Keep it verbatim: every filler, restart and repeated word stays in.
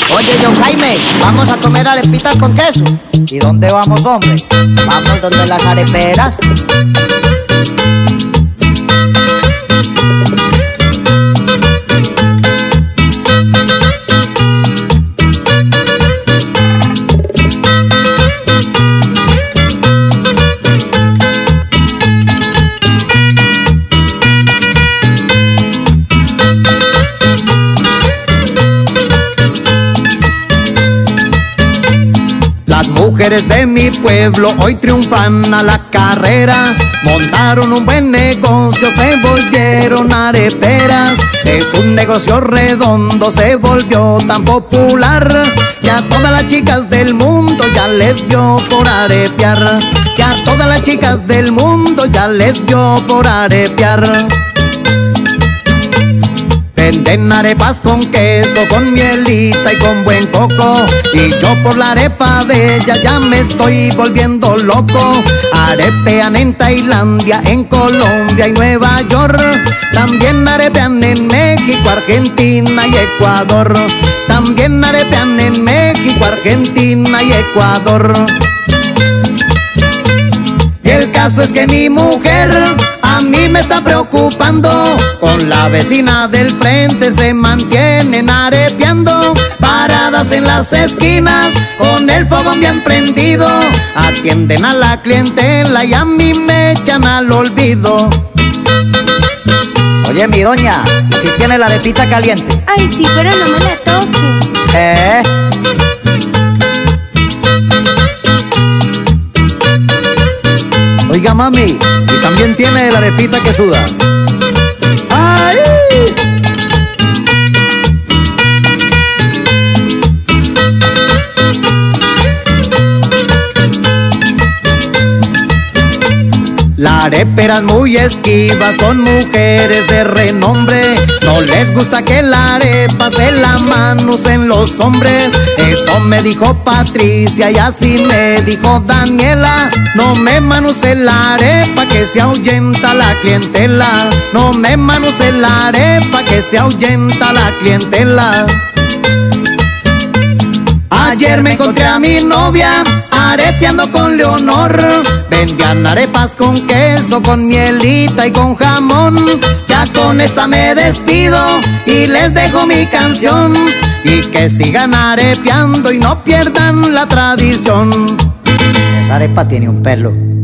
Oye, John Jaime, vamos a comer arepitas con queso. ¿Y dónde vamos, hombre? Vamos donde las areperas. Las mujeres de mi pueblo hoy triunfan a la carrera. Montaron un buen negocio, se volvieron areperas. Es un negocio redondo, se volvió tan popular que a todas las chicas del mundo ya les dio por arepear. Que a todas las chicas del mundo ya les dio por arepear. Venden arepas con queso, con mielita y con buen coco. Y yo por la arepa de ella ya me estoy volviendo loco. Arepean en Tailandia, en Colombia y Nueva York. También arepean en México, Argentina y Ecuador. También arepean en México, Argentina y Ecuador. Y el caso es que mi mujer a mí me está preocupando. Con la vecina del frente se mantienen arepeando. Paradas en las esquinas con el fogón bien prendido. Atienden a la clientela y a mí me echan al olvido. Oye, mi doña, ¿y si tiene la arepita caliente? Ay, sí, pero no me la toque. ¿Eh? Oiga, mami, y también tiene la arepita que suda. ¡Ay! La arepera es muy esquiva, son mujeres de renombre. No les gusta que la arepa se la manucen los hombres. Eso me dijo Patricia y así me dijo Daniela. No me manuce la arepa que se ahuyenta la clientela. No me manuce la arepa que se ahuyenta la clientela. Ayer me encontré a mi novia arepeando con Leonor. Vendían arepas con queso, con mielita y con jamón. Ya con esta me despido y les dejo mi canción. Y que sigan arepeando y no pierdan la tradición. Esa arepa tiene un pelo.